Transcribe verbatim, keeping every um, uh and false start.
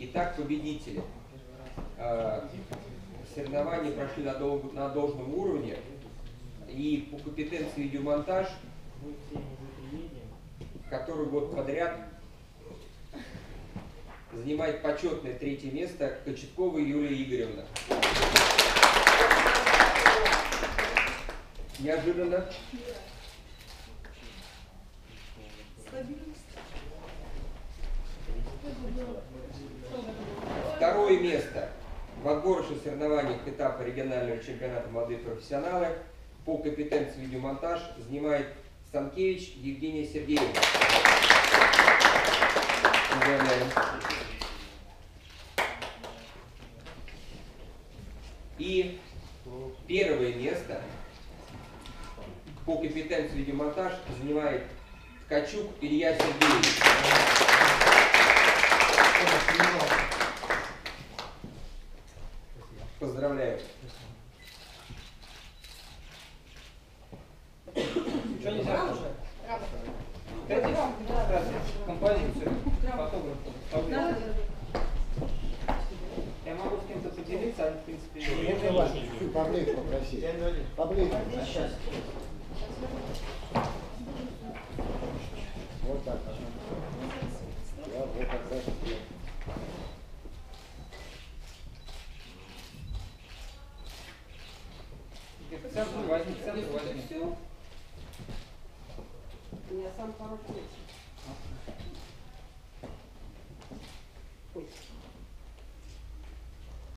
Итак, победители. Соревнования прошли на, дол на должном уровне. И по компетенции видеомонтаж, который год подряд занимает почетное третье место Кочеткова Юлия Игоревна. Неожиданно. Второе место в отборочных соревнованиях этапа регионального чемпионата «Молодые профессионалы» по компетенции видеомонтаж занимает Станкевич Евгения Сергеевна. Поздравляем. И первое место по компетенции видеомонтаж занимает Ткачук Илья Сергеевич. Поздравляю. Что нельзя уже? Композицию, фотограф. Я могу с кем-то поделиться, а в принципе... Это важно. Поближе попроси. Поближе. Сейчас. Вот так. Да, вот так. Центр возьми, центр возьми. У меня сам хороший.